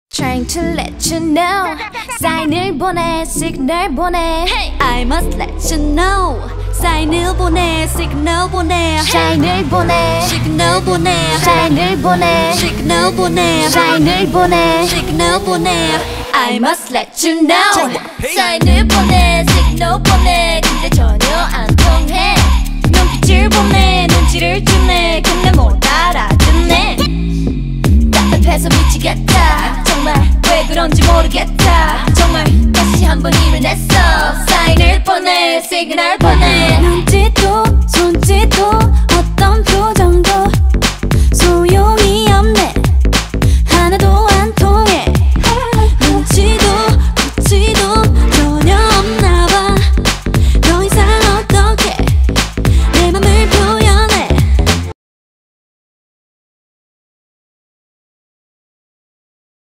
Trying to let you know 사인을 보내 시그널 보내 I must let you know 사인을 보내 시그널 보내 사인을 보내 시그널 보내 사인을 보내 시그널 보내 사인을 보내 시그널 보내 I must let you know 사인을 보내 시그널 보내 근데 전혀 안 통해 눈빛을 보내 눈치를 주네 근데 못 알아듣네 답답해서 미치겠다 정말 왜 그런지 모르겠다 정말 다시 한번 일을 냈어 사인을 보내 시그널 보내 눈짓도 손짓도 어떤 표정도